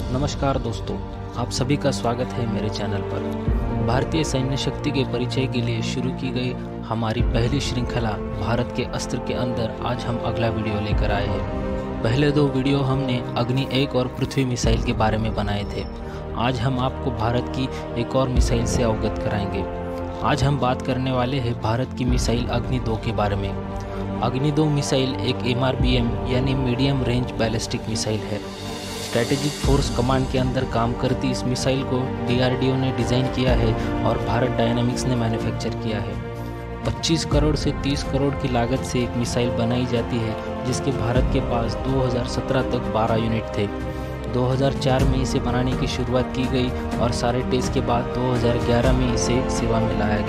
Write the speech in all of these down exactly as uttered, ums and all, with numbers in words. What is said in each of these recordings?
नमस्कार दोस्तों, आप सभी का स्वागत है मेरे चैनल पर। भारतीय सैन्य शक्ति के परिचय के लिए शुरू की गई हमारी पहली श्रृंखला भारत के अस्त्र के अंदर आज हम अगला वीडियो लेकर आए हैं। पहले दो वीडियो हमने अग्नि एक और पृथ्वी मिसाइल के बारे में बनाए थे। आज हम आपको भारत की एक और मिसाइल से अवगत कराएंगे। आज हम बात करने वाले हैं भारत की मिसाइल अग्नि दो के बारे में। अग्नि दो मिसाइल एक एम आर बी एम यानी मीडियम रेंज बैलिस्टिक मिसाइल है। स्ट्रैटेजिक फोर्स कमांड के अंदर काम करती इस मिसाइल को डी आर डी ओ ने डिज़ाइन किया है और भारत डायनामिक्स ने मैन्युफैक्चर किया है। पच्चीस करोड़ से तीस करोड़ की लागत से एक मिसाइल बनाई जाती है, जिसके भारत के पास दो हज़ार सत्रह तक बारह यूनिट थे। दो हज़ार चार में इसे बनाने की शुरुआत की गई और सारे टेस्ट के बाद दो हज़ार ग्यारह में इसे सेवा में लाया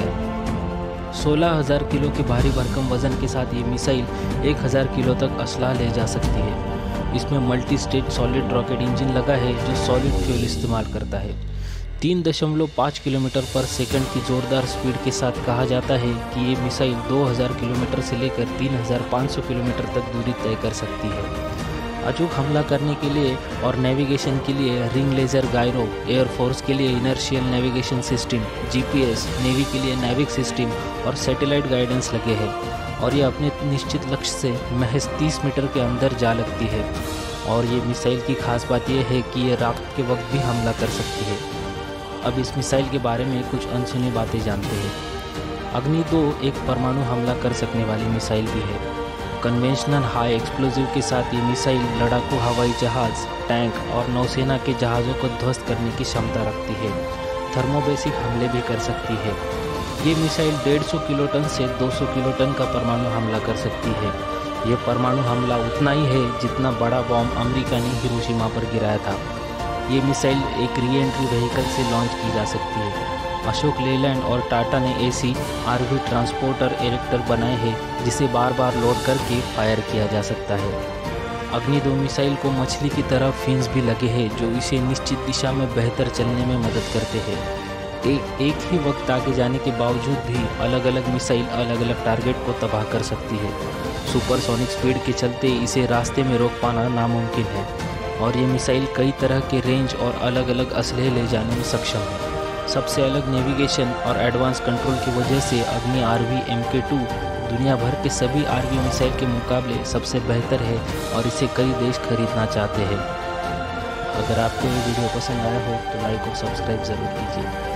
गया। सोलह हज़ार किलो के भारी भरकम वजन के साथ ये मिसाइल एक हज़ार किलो तक असला ले जा सकती है। इसमें multi stage solid rocket engine लगा है जो सॉलिड फ्यूल इस्तेमाल करता है। तीन दशमलव पाँच किलोमीटर पर सेकंड की ज़ोरदार स्पीड के साथ कहा जाता है कि ये मिसाइल दो हज़ार किलोमीटर से लेकर तीन हज़ार पाँच सौ किलोमीटर तक दूरी तय कर सकती है। अचूक हमला करने के लिए और नेविगेशन के लिए रिंग लेज़र गायरो, एयरफोर्स के लिए inertial navigation system, G P S, navy के लिए नेविक सिस्टम और सैटेलाइट गाइडेंस लगे हैं और ये अपने निश्चित लक्ष्य से महज तीस मीटर के अंदर जा लगती है। और ये मिसाइल की खास बात यह है कि ये रात के वक्त भी हमला कर सकती है। अब इस मिसाइल के बारे में कुछ अनसुनी बातें जानते हैं। अग्नि दो एक परमाणु हमला कर सकने वाली मिसाइल भी है। कन्वेंशनल हाई एक्सप्लोजिव के साथ ये मिसाइल लड़ाकू हवाई जहाज़, टैंक और नौसेना के जहाज़ों को ध्वस्त करने की क्षमता रखती है। थर्मोबेसिक हमले भी कर सकती है। ये मिसाइल डेढ़ सौ किलोटन से दो सौ किलोटन का परमाणु हमला कर सकती है। ये परमाणु हमला उतना ही है जितना बड़ा बॉम्ब अमेरिका ने हिरोशिमा पर गिराया था। ये मिसाइल एक री एंट्री व्हीकल से लॉन्च की जा सकती है। अशोक लेलैंड और टाटा ने ऐसी आर वी ट्रांसपोर्टर एरेक्टर बनाए हैं जिसे बार बार लोड करके फायर किया जा सकता है। अग्नि दो मिसाइल को मछली की तरह फिन्स भी लगे हैं जो इसे निश्चित दिशा में बेहतर चलने में मदद करते हैं। एक एक ही वक्त आगे जाने के बावजूद भी अलग अलग मिसाइल अलग अलग टारगेट को तबाह कर सकती है। सुपरसोनिक स्पीड के चलते इसे रास्ते में रोक पाना नामुमकिन है और ये मिसाइल कई तरह के रेंज और अलग अलग असलहे ले जाने में सक्षम है। सबसे अलग नेविगेशन और एडवांस कंट्रोल की वजह से Agni R V M K two दुनिया भर के सभी आर वी मिसाइल के मुकाबले सबसे बेहतर है और इसे कई देश खरीदना चाहते हैं। अगर आपको ये वीडियो पसंद आया हो तो लाइक और सब्सक्राइब ज़रूर कीजिए।